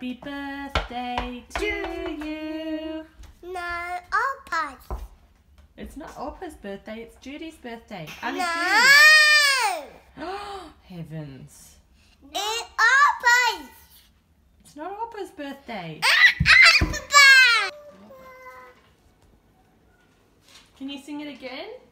Happy birthday to you. No, Oppa's. It's not Oppa's birthday, it's Judy's birthday. And No! it's heavens. It's Oppa's. It's not Oppa's birthday. Papa! Can you sing it again?